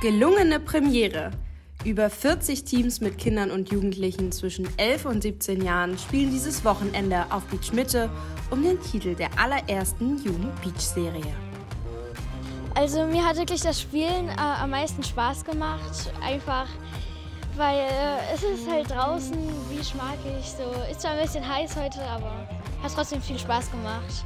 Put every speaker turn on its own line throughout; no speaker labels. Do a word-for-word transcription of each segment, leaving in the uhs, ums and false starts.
Gelungene Premiere. Über vierzig Teams mit Kindern und Jugendlichen zwischen elf und siebzehn Jahren spielen dieses Wochenende auf Beach Mitte um den Titel der allerersten Jugend-Beach-Serie.
Also mir hat wirklich das Spielen äh, am meisten Spaß gemacht, einfach weil äh, es ist halt draußen, Beach mag ich, so ist zwar ein bisschen heiß heute, aber hat trotzdem viel Spaß gemacht.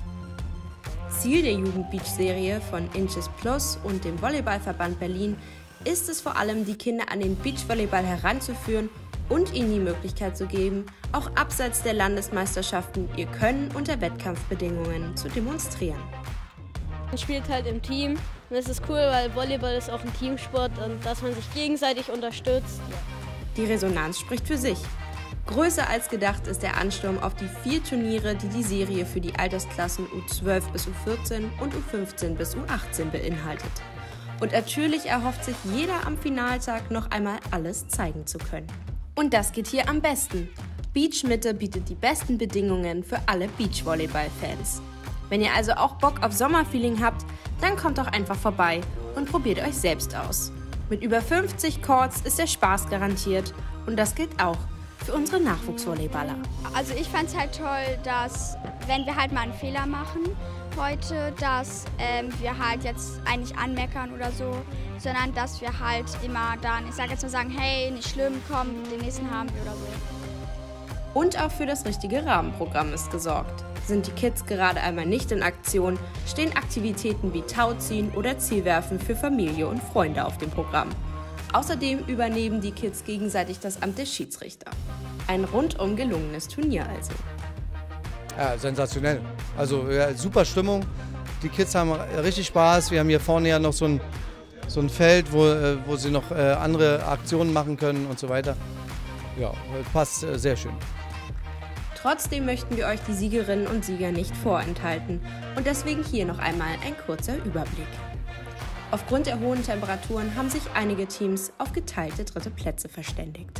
Ziel der Jugend-Beach-Serie von Inches Plus und dem Volleyballverband Berlin ist es vor allem, die Kinder an den Beachvolleyball heranzuführen und ihnen die Möglichkeit zu geben, auch abseits der Landesmeisterschaften ihr Können unter Wettkampfbedingungen zu demonstrieren.
Man spielt halt im Team und es ist cool, weil Volleyball ist auch ein Teamsport und dass man sich gegenseitig unterstützt.
Die Resonanz spricht für sich. Größer als gedacht ist der Ansturm auf die vier Turniere, die die Serie für die Altersklassen U zwölf bis U vierzehn und U fünfzehn bis U achtzehn beinhaltet. Und natürlich erhofft sich jeder am Finaltag noch einmal alles zeigen zu können. Und das geht hier am besten. Beach Mitte bietet die besten Bedingungen für alle Beachvolleyball-Fans. Wenn ihr also auch Bock auf Sommerfeeling habt, dann kommt doch einfach vorbei und probiert euch selbst aus. Mit über fünfzig Courts ist der Spaß garantiert und das gilt auch für unsere Nachwuchsvolleyballer.
Also ich fand es halt toll, dass wenn wir halt mal einen Fehler machen heute, dass ähm, wir halt jetzt eigentlich anmeckern oder so, sondern dass wir halt immer dann, ich sage jetzt mal sagen, hey, nicht schlimm, komm, den nächsten haben wir oder so.
Und auch für das richtige Rahmenprogramm ist gesorgt. Sind die Kids gerade einmal nicht in Aktion, stehen Aktivitäten wie Tauziehen oder Zielwerfen für Familie und Freunde auf dem Programm. Außerdem übernehmen die Kids gegenseitig das Amt des Schiedsrichter. Ein rundum gelungenes Turnier also.
Ja, sensationell. Also ja, super Stimmung. Die Kids haben richtig Spaß. Wir haben hier vorne ja noch so ein, so ein Feld, wo, wo sie noch äh, andere Aktionen machen können und so weiter. Ja, passt äh, sehr schön.
Trotzdem möchten wir euch die Siegerinnen und Sieger nicht vorenthalten und deswegen hier noch einmal ein kurzer Überblick. Aufgrund der hohen Temperaturen haben sich einige Teams auf geteilte dritte Plätze verständigt.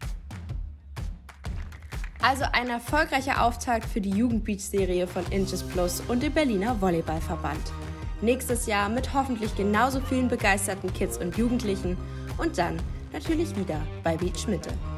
Also ein erfolgreicher Auftakt für die Jugend-Beach-Serie von Inches Plus und dem Berliner Volleyballverband. Nächstes Jahr mit hoffentlich genauso vielen begeisterten Kids und Jugendlichen und dann natürlich wieder bei Beach Mitte.